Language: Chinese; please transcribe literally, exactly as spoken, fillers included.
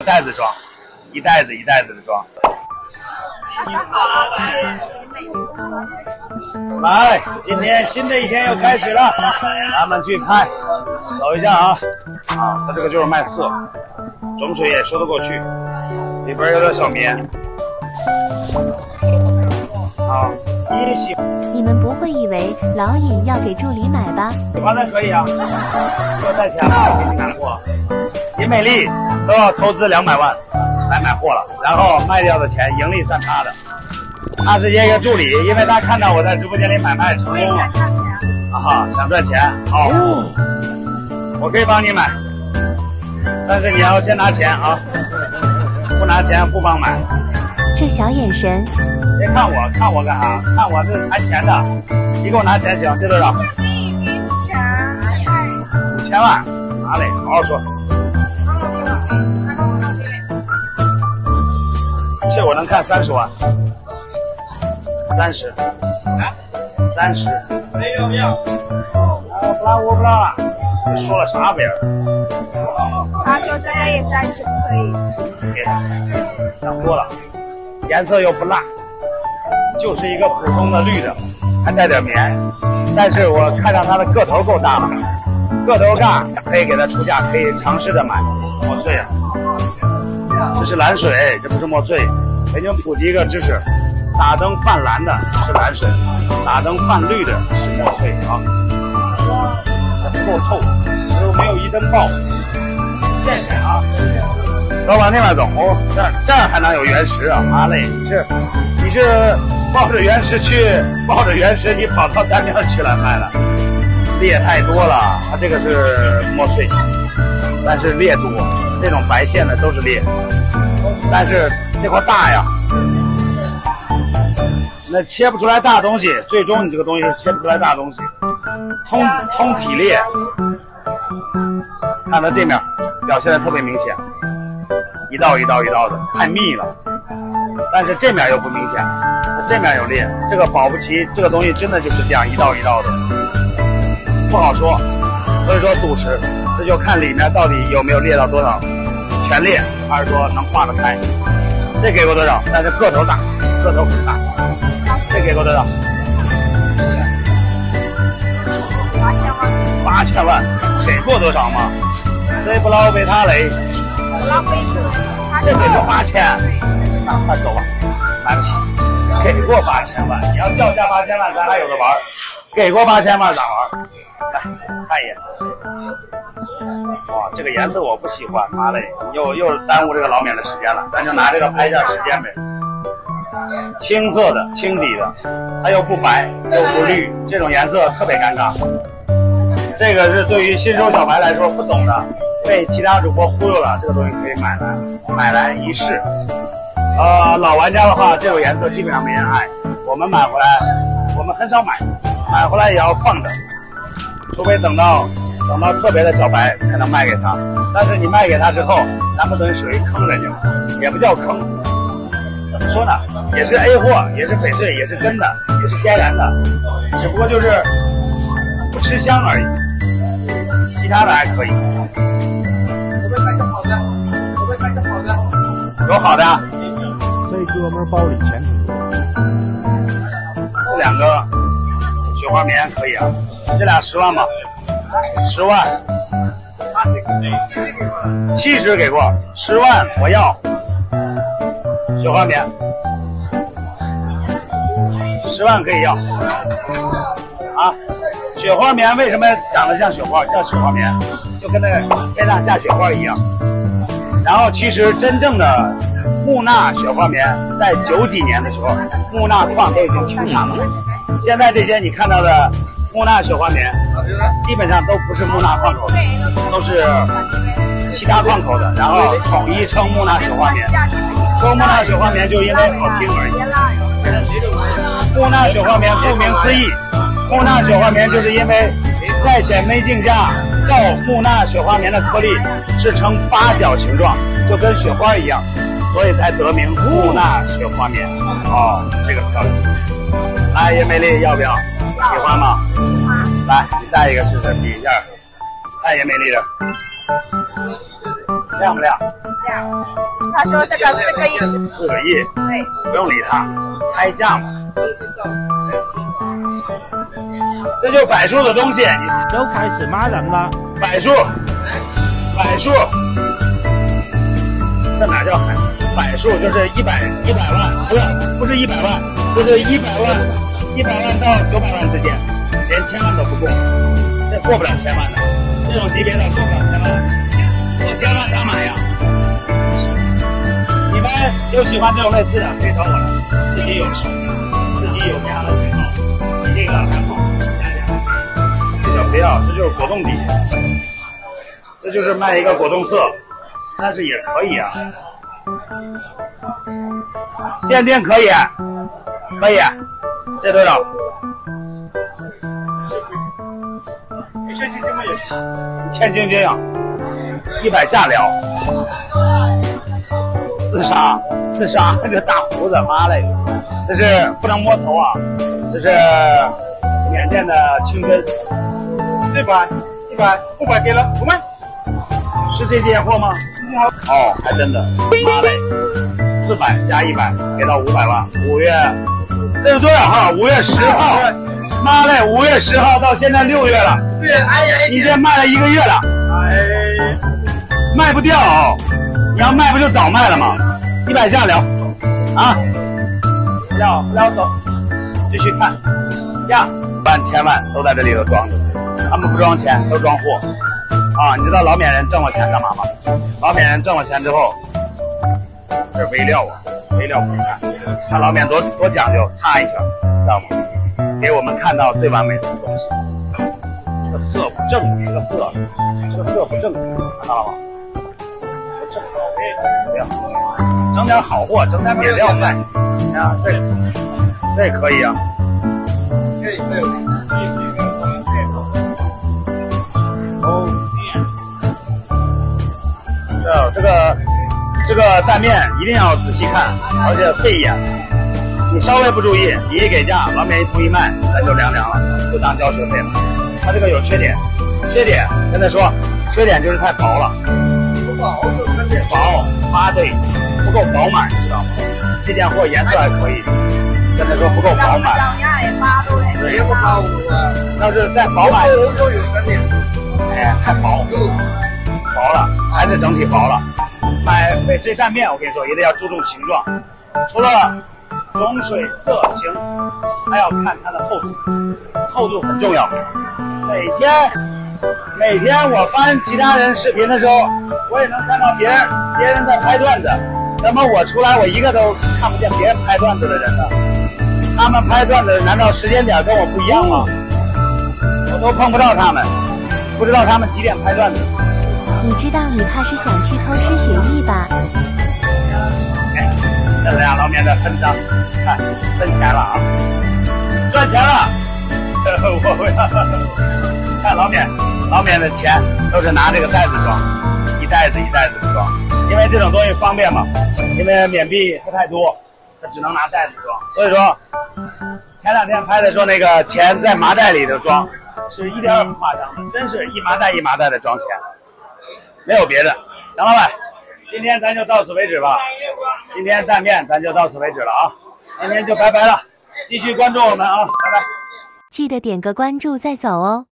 袋子装，一袋子一袋子的装。来，今天新的一天又开始了，咱们去看，走一下啊啊，它这个就是卖色，种水也说得过去，里边有点小棉。啊，你喜你们不会以为老尹要给助理买吧？ 喜欢的可以啊，给我带钱了，给你买货。尹美丽都要投资两百万来买货了，然后卖掉的钱盈利算他的。他是一个助理，因为他看到我在直播间里买卖成功了， 想赚钱啊哈，想赚钱，好，我可以帮你买，但是你要先拿钱啊，不拿钱不帮买。 这小眼神， 别看我，看我干啥？看我这谈钱的，你给我拿钱行，对多少？ 给给你钱， 五千万，拿嘞，好好说。这我能看三十万，三十，三十，没有没有，啊不拉我不拉，你说了啥玩意儿？ 他说这个也三十可以， 给他，想多了，颜色又不辣，就是一个普通的绿的，还带点棉，但是我看上它的个头够大了，个头大可以给它出价，可以尝试着买。墨翠啊，这是蓝水，这不是墨翠。给你们普及一个知识，打灯泛蓝的是蓝水，打灯泛绿的是墨翠啊。它不够透，又没有一灯爆。谢谢啊。老往那边走，哦，这儿这儿还能有原石啊！妈嘞，你是你是抱着原石去，抱着原石你跑到单面去来卖了，裂太多了。它这个是墨翠，但是裂多，这种白线的都是裂，但是这块大呀，那切不出来大东西，最终你这个东西是切不出来大东西，通通体裂。看它这面表现的特别明显。一道一道一道的，太密了，但是这面又不明显，这面有裂，这个保不齐这个东西真的就是这样一道一道的，不好说，所以说赌石，这就看里面到底有没有裂到多少，全裂还是说能化得开。这给过多少？但是个头大，个头很大。这给过多少？ 八千万。 八千万，给过多少吗？谁不捞贝塔雷？ 浪费去了， 这给过八千，快走吧，买不起。给过八千万，你要掉下八千万，咱还有的玩。给过八千万咋玩？来看一眼。哇，这个颜色我不喜欢，妈嘞，又又耽误这个老免的时间了。咱就拿这个拍一下时间呗。青色的，青底的，它又不白又不绿，这种颜色特别尴尬。这个是对于新手小白来说不懂的。被其他主播忽悠了，这个东西可以买来买来一试。呃，老玩家的话，这种颜色基本上没人爱。我们买回来，我们很少买，买回来也要放着，除非等到等到特别的小白才能卖给他。但是你卖给他之后，咱们等于属于坑人家，也不叫坑，怎么说呢？也是 A 货，也是翡翠，也是真的，也是天然的，只不过就是不吃香而已，其他的还可以。有好的， 这哥们包里钱挺多。 这两个雪花棉可以啊，这俩十万吧，十万，七十给过，十万我要。雪花棉，十万可以要。啊，雪花棉为什么长得像雪花？叫雪花棉，就跟那天上下雪花一样。然后其实真正的木纳雪花棉，在九几年的时候，木纳矿都已经停产了。现在这些你看到的木纳雪花棉，基本上都不是木纳矿口的，都是其他矿口的，然后统一称木纳雪花棉。说木纳雪花棉就因为好听而已。木纳雪花棉顾名思义，木纳雪花棉就是因为在显微镜下照木纳雪花棉的颗粒是呈八角形状，就跟雪花一样，所以才得名木纳雪花棉。哦，这个漂亮。来，叶美丽要不要？喜欢吗？ 喜欢。 来，你戴一个试试，比一下。看叶美丽的，亮不亮？ 两，他说这个四个亿， 四个亿， 对， 不用理他，开价嘛。这就柏树的东西，你都开始骂人了。 柏树，柏树，这哪叫柏？柏树就是一百一百万，不是不是一百万，就是一百万，一百万到九百万之间，连千万都不够，这过不了千万的，这种级别的过不了千万，过千万咋买呀？你们有喜欢这种类似的，可以找我来，自己有手，自己有这样的喜好，一定要看好。这个不要，这就是果冻底，这就是卖一个果冻色，但是也可以啊。鉴定可以，可以，这多少？一千斤斤吗？也行，一千斤斤啊，一百下聊。自杀，自杀，这个大胡子，妈嘞！这是不能摸头啊，这是缅甸的清真。四百、一百、五百给了，不卖。是这件货吗？哦，还真的，妈嘞！四百加一百，给到五百万。五月，这是多少号？五月十号。妈嘞，五月十号到现在六月了。对，哎呀，你这卖了一个月了。哎，卖不掉、哦，你要卖不就早卖了吗？一百下聊，啊，要不要走？继续看，呀，万千万都在这里头装着，他们不装钱，都装货。啊，你知道老缅人挣我钱干嘛吗？老缅人挣我钱之后，这是微料啊，微料不看，看老缅多多讲究，擦一下，知道吗？给我们看到最完美的东西。这个色不正，这个色，这个色不正，看到了吗？不正，不要，整点好货，整点面料卖。啊，这这可以啊。可以，可以，可以，哦。这这个这个蛋面一定要仔细看，而且费眼。你稍微不注意，你一给价，老缅一同意卖，那就凉凉了，就当交学费了。它这个有缺点，缺点跟他说，缺点就是太薄了，不薄，薄八对，不够饱满，你知道吗？这件货颜色还可以，跟他说不够饱满。对，不饱啊，要是再饱满，都有三点，哎，太薄，薄了，还是整体薄了。买翡翠蛋面，我跟你说，一定要注重形状，除了种水色形，还要看它的厚度，厚度很重要。每天每天我翻其他人视频的时候，我也能看到别人别人在拍段子，怎么我出来我一个都看不见别人拍段子的人呢？他们拍段子难道时间点跟我不一样吗？我都碰不到他们，不知道他们几点拍段子。 你知道你怕是想去偷师学艺吧？ 哎，这俩老缅的分赃，看分钱了啊，赚钱了。我我要看老缅，老缅的钱都是拿这个袋子装，一袋子一袋子的装，因为这种东西方便嘛。因为缅币不太多，他只能拿袋子装，所以说前两天拍的说那个钱在麻袋里头装，是一点也不夸张的，真是一麻袋一麻袋的装钱，没有别的。杨老板，今天咱就到此为止吧，今天蛋面咱就到此为止了啊，今天就拜拜了，继续关注我们啊，拜拜。 记得点个关注再走哦。